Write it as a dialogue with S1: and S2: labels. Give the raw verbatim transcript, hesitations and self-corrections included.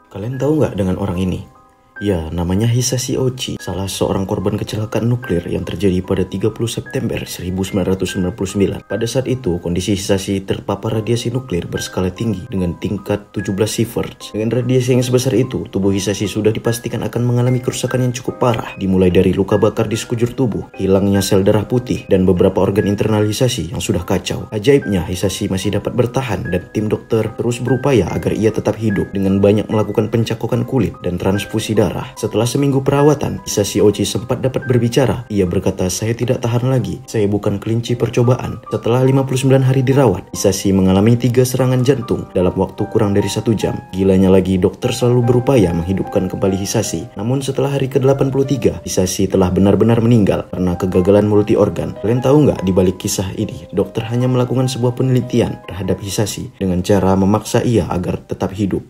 S1: Kalian tahu nggak dengan orang ini? Ya, namanya Hisashi Ochi, salah seorang korban kecelakaan nuklir yang terjadi pada tiga puluh September seribu sembilan ratus sembilan puluh sembilan. Pada saat itu, kondisi Hisashi terpapar radiasi nuklir berskala tinggi dengan tingkat tujuh belas sieverts. Dengan radiasi yang sebesar itu, tubuh Hisashi sudah dipastikan akan mengalami kerusakan yang cukup parah, dimulai dari luka bakar di sekujur tubuh, hilangnya sel darah putih, dan beberapa organ internal Hisashi yang sudah kacau. Ajaibnya, Hisashi masih dapat bertahan dan tim dokter terus berupaya agar ia tetap hidup dengan banyak melakukan pencakokan kulit dan transfusi darah. Setelah seminggu perawatan, Hisashi Ochi sempat dapat berbicara. Ia berkata, "Saya tidak tahan lagi. Saya bukan kelinci percobaan." Setelah lima puluh sembilan hari dirawat, Hisashi mengalami tiga serangan jantung dalam waktu kurang dari satu jam. Gilanya lagi, dokter selalu berupaya menghidupkan kembali Hisashi. Namun setelah hari ke delapan puluh tiga, Hisashi telah benar-benar meninggal karena kegagalan multi organ. Kalian tahu nggak, di balik kisah ini, dokter hanya melakukan sebuah penelitian terhadap Hisashi dengan cara memaksa ia agar tetap hidup.